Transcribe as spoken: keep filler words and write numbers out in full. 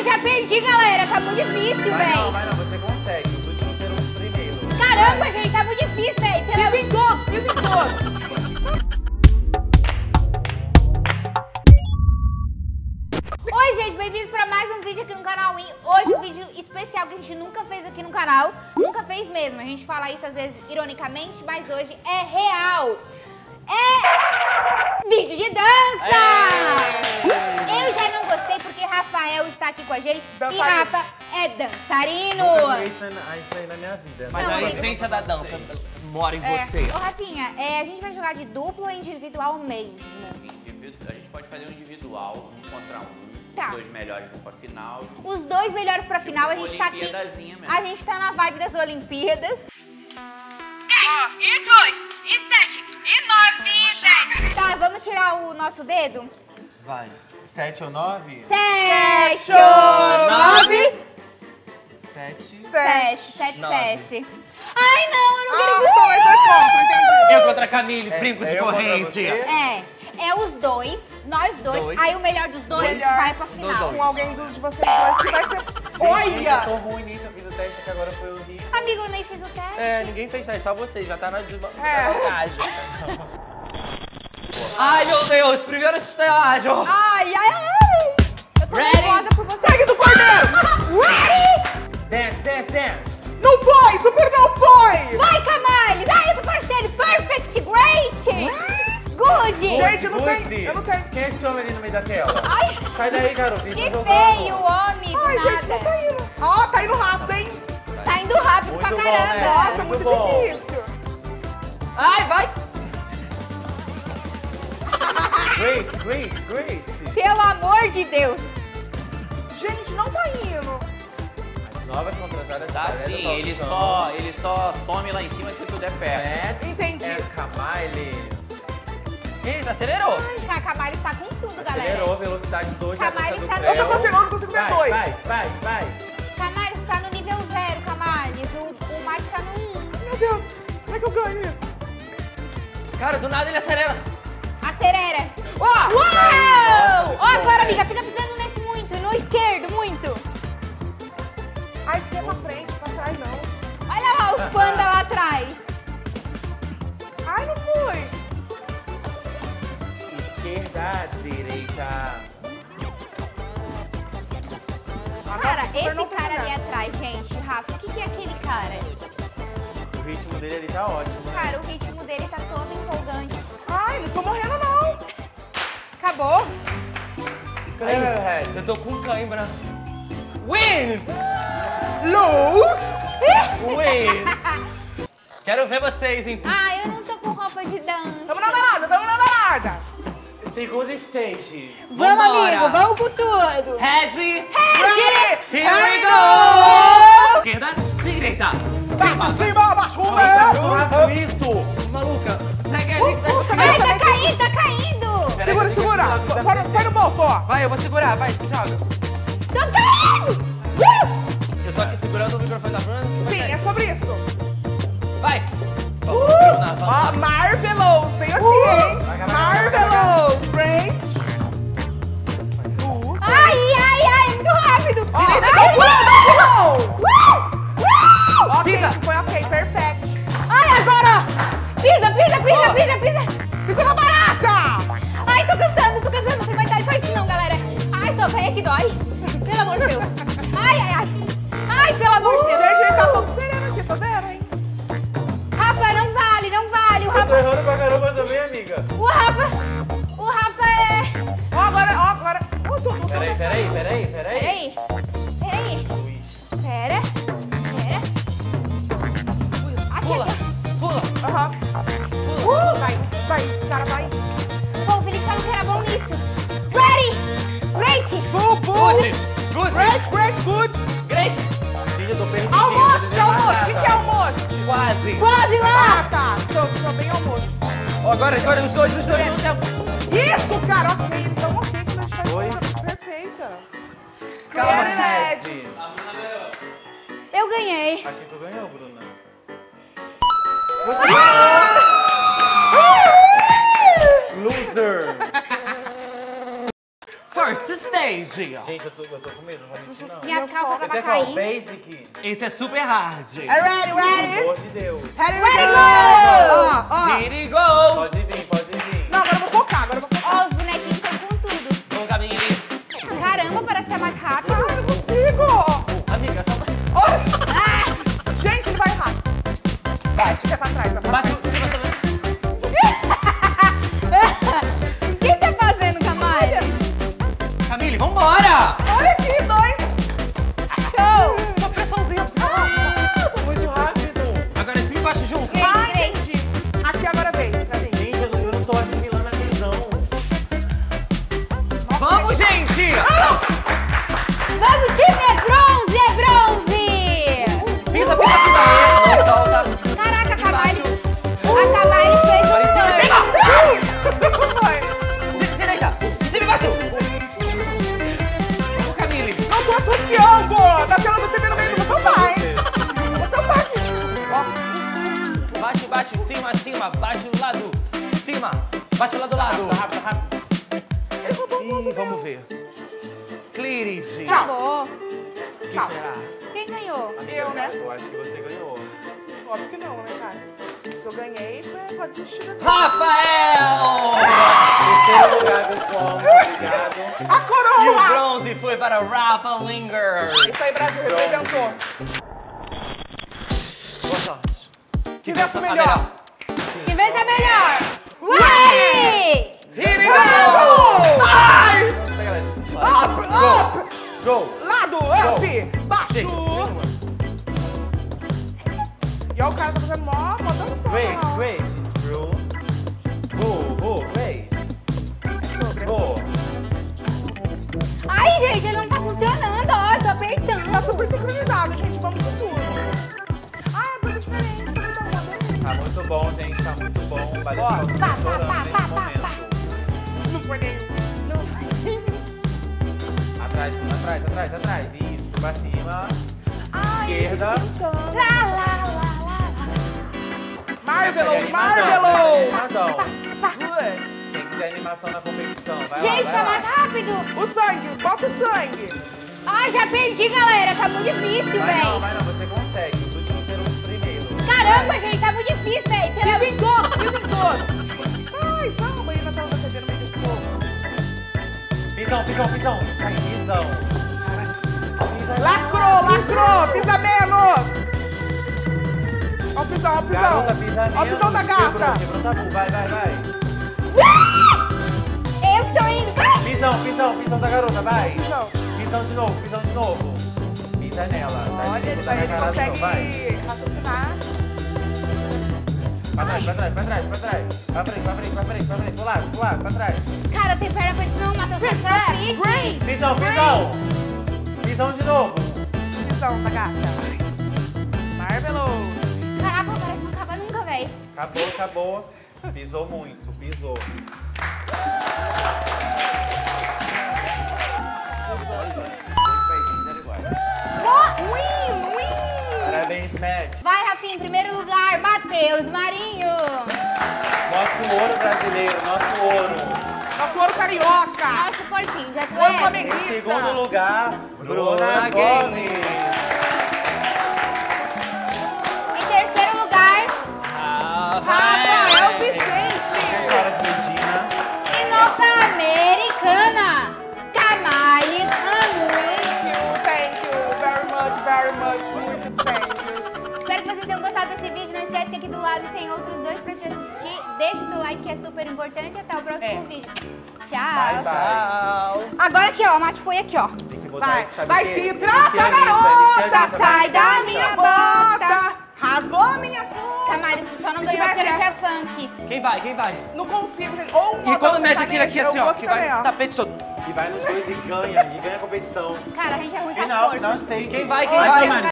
já perdi, galera. Tá muito difícil, Vai velho. não, vai não, você consegue. Os últimos serão os primeiros. Caramba, Vai. gente, tá muito difícil, velho. Pela... Pisem todos, pisem todos. Oi, gente, bem-vindos pra mais um vídeo aqui no canal Win. Hoje um vídeo especial que a gente nunca fez aqui no canal. Nunca fez mesmo. A gente fala isso às vezes ironicamente, mas hoje é real. É vídeo de dança! É. Eu já não gostei porque Rafael está aqui com a gente Dançarino. e Rafa é dançarino. Nunca vi isso, na- isso aí na minha vida. Mas Não, a mas- essência da dança mora em É. você. Ô, Rafinha, é, a gente vai jogar de duplo ou individual mesmo? Individu- A gente pode fazer um individual, um contra um. Tá. Os dois melhores vão pra final. Os dois melhores pra Tipo final, a uma gente tá aqui. Olimpíadazinha mesmo. A gente tá na vibe das Olimpíadas. E dois, e sete, e nove, e dez. Tá, vamos tirar o nosso dedo? Vai. Sete ou nove? Sete, nove. Sete. Sete, sete, Nove. sete. Ai, não, eu não Ah, queria. então esses dois contra, entendi. Eu contra a Camille, É, brincos é de eu contra corrente. você? É, é os dois, nós dois, Dois. aí o melhor dos dois Dois. vai pra final. dois. Com alguém do, de vocês dois que vai ser... Gente, eu Olha! sou ruim nisso, eu fiz o teste que agora foi horrível. Amigo, eu nem fiz o teste. É, ninguém fez teste, só você, já tá na desva- É. vantagem. Ai, meu Deus, primeiro estágio. Ai, ai, ai. Eu tô Ready? nervosa por você. Segue do cordeiro! Ready? Dance, dance, dance. Não foi! Super não foi! Vai, Camales. Ai, eu tô parceiro. Perfect, great. Good. Gente, eu não Lucy, tenho... Eu não tenho... Quem é esse homem ali no meio da tela? Ai, Sai daí, garoto. que eles estão feio, jogando. homem, do Ai, gente, não nada. tá indo. Ó, tá indo rápido, hein? Tá indo rápido Muito pra bom, caramba. né? Nossa, Muito muito bom. difícil. Ai, vai. Great, great, great. Pelo amor de Deus. Gente, não tá indo. Novas contratadas. Tá Valéria sim, ele Faustão. só, ele só some lá em cima se tu der pé. Matt Entendi. and Camille. Eita, acelerou. A Camales tá com tudo, galera. Acelerou, velocidade dois na Camille dança do tá no- Creu. Eu tô consigo, eu não consigo ver Vai, dois. vai, vai, vai. Camales tá no nível zero, Camales. O, o Mate tá no um. Meu Deus, como é que eu ganho isso? Cara, do nada ele acelera. Acelera. Ó! Uau! Nossa, Ó, muito agora, bom, amiga, Matt. fica pisando nesse muito. E no esquerdo, muito. A esquerda pra frente, pra trás não. Olha lá os panda lá atrás. Ai, não foi. Esquerda, direita. Ah, Cara, nossa, super esse não tá cara ali ganhando. atrás, gente, Rafa, o que, que é aquele cara? O ritmo dele ali tá ótimo, né? Cara, o ritmo dele tá todo empolgante. Ai, não tô morrendo não. Acabou? Cadê meu head? Eu tô com cãibra. Win! Lose. Win! Quero ver vocês, então. Ah, eu não tô com roupa de dança. Tamo na balada, tamo na balada. Segunda stage. Vamos, Vambora. amigo, vamos com tudo. Head, Ready? here we go! Esquerda, direita. Cima, Cima, cima, abaixo, Nossa, velho. muito rápido isso. maluca. Segue ali, tá escrito. Ai, tá caindo, tá caindo. Peraí, Segura, que eu segura. tenho que segurar, Põe no- põe no bolso, ó. Vai, eu vou segurar, vai, se joga. Tô caindo. Uh! Eu tô aqui segurando o microfone da Bruna. que vai Sim, cair. é sobre isso. Vai! Vamos, Bruna, vamos. Ó, Marvelous. Tem aqui, hein? Vai, vai, vai, vai, vai, vai. Marvelous. Range. Uh. Ai, ai, ai, muito rápido. Ó, Ai, pulou. uh, uh. Ok, Pisa. foi ok, perfect. Ai, agora. Pisa, pisa, pisa, pisa, pisa. Pisa na barata. Ai, tô cansando, tô cansando. Não tem mais idade pra isso não, galera. Ai, só peraí que dói. Pelo amor de Deus. Ai, ai, ai. Ai, pelo amor de Deus. Gente, ele tá todo sereno aqui, tá vendo, hein? Rafa, não vale, não vale. O Eu tô Rafa, errando pra caramba também, amiga. o Rafa, o Rafa é... Ó, agora, ó, agora. Ó, tô, tô, Peraí, peraí, peraí, peraí. Peraí, peraí. Ui. Pera, pera. Aqui, Pula, aqui. pula. Aham. Uh! Vai, vai, cara, vai. Pô, o Felipe falou que era bom nisso. Ready, great. Good, good. Good, good, Great, great, good. great. Filho, eu tô perdidinho. Almoço, tô que é almoço? O que, que é desmarcada. almoço? Quase. Quase lá. Ah, tá. Tô, tô bem almoço. Ó, agora, agora os dois, os dois. É. no tempo. Isso, cara, ok. Então, ok, que a gente faz Oi. coisa perfeita. Calma, Yes. Sete. Eu ganhei. Acho que tu ganhou, Bruna. Ah! Loser. Foi First stage. Gente, eu tô, eu tô com medo, não vou mentir não. Minhas calças Esse tava é qual? caindo. Basic? Esse é super hard. É ready, Pelo ready? amor de Deus. Ready, Ready, ready, Ó, ó. Here we go. Pode vir, pode vir. Não, agora eu vou focar, agora eu vou focar. Ó, os bonequinhos estão com tudo. Vamos, Camille. Caramba, parece que tá mais rápido. Ai, não consigo. Amiga, só... Ai, Ah! gente, ele vai errar. Baixo. Fica pra trás, ó. Pra Baixo, trás. se você... O que tá fazendo, Camille? Camille, vambora. Olha aqui, dois. Show! Uma pressãozinha psicológica. Foi muito rápido. Agora sim, baixo junto. Três, Ai, três. entendi. Aqui agora vem, pra mim. Gente, eu não, eu não tô assimilando a visão. Vamos, gente. Vamos, time! É bronze! É bronze! Pisa, pisa, pisa. Não solta. Caraca, a Embaixo. Camille... A Camille fez Agora em cima, em um... cima. Foi. Di- Direita. Em cima e embaixo. Vamos, Camille. Não tô associando. Tá tendo T V no meio do seu pai. Você é o pai. Ó. Baixo, baixo, cima, cima. Baixo, lado. Cima. Baixo, lado, lado. Rápido, rápido. Ih, vamos ver. Clearis. Acabou. O que Tchau. será? Quem ganhou? Eu, né? Eu acho que você ganhou. Óbvio que não, né, cara? Se eu ganhei, pode desistir daqui. Rafael! Terceiro lugar, pessoal. Muito obrigado. A E o coroa! bronze foi para Rafa Linger. Isso aí, Brasil, representou. Boa sorte. Que vença o melhor. Que vez é melhor? Uai! Here we go! Ai! Essa galera. Up, up! Go. Lado, up! Gente, Baixo! E ó, o cara tá fazendo mó, mó dançando. Great, ó. great. Through. Go, go, great. Go. Ai, gente, ele não tá funcionando, ó. Eu tô Tá apertando. super sincronizado, gente. Vamos com tudo. Ai, a coisa é diferente. Tá muito bom. Tá muito bom, gente. Tá muito bom. O balé Ó, tá pá, pá, chorando pá, nesse pá, pá, momento. Não foi nenhum. Não... Atrás, atrás, atrás, atrás. Isso, pra cima. Ai, Esquerda. então. Lá, lá, lá, lá, Marvelous, Tem Marvelous! animação. lá. Good. Tem que ter animação na competição. Vai Gente, lá, tá vai mais lá. rápido. O sangue, bota o sangue. Ai, já perdi, galera. Tá muito difícil, Vai não, velho. vai não, você consegue. Os últimos serão os primeiros. Caramba, gente, tá muito difícil, velho. Pela... Pisa em todos, pisa em todos. Ai, samba aí na tela da T V no meio desse povo. Pisão, pisão, pisão. Isso aí, pisão. Pisa Lacrou, lacrou, pisa menos. Ó o pisão, ó o pisão. Garota, pisa Ó o pisão da menos. Quebrou, gata. quebrou o tabu. Vai, vai, vai. Eu estou indo. Ai! Pisão, pisão, pisão da garota, vai. Pisão. Pisão de novo, pisão de novo. Pisa nela. Tá Olha, ele, dificultando a ele cara de novo, vai. consegue raciocinar. Pra trás, pra trás, pra trás, pra trás. Pra frente, pra frente, pra frente, pra frente. Pro lado, pro lado, pra trás. Cara, tem perna pra isso não, Matheus. Faz crossfit. Pisão, pisão. Pisão de novo. Pisão da gata. Marvelous. Caraca, parece que não acaba nunca, velho. Acabou, acabou. Pisou muito, pisou. Ó, win, win. Parabéns, Matt. Vai, Rafinha, em primeiro lugar, Matheus Marinho. Nosso ouro brasileiro, nosso ouro. Nosso ouro carioca. Nosso porquinho, já tu Ouro é. flamenguista. Em segundo lugar, Bruna Bruna Gomes. Em terceiro lugar, Rafael Vicente. Senhoras Medina. e nossa americana, Camille Ramos. Thank you very much, very much. Muito thank you. Espero que vocês tenham gostado desse vídeo. Não esquece que aqui do lado tem outros dois pra te assistir. Deixa o teu like que é super importante. Até o próximo É. vídeo. Bye, Tchau. bye. Tchau. Agora aqui, ó. O mate foi aqui, ó. Tem que botar Vai, aí, sabe vai o quê? se trata, Inicialista, garota. inicialista, Sai da inicialista. minha bota. Rasgou minhas roupas. Camille, tu só não Se ganhou porque tivesse era essa- funk. Quem vai? Quem vai? Não consigo, gente. Ou E quando mete aquele aqui assim, ó, que que vai no tapete todo. E vai nos dois e ganha, e ganha a competição. Cara, a gente é ruim com as Final, forças. final stage. Quem vai? Quem Oi, vai? Camille.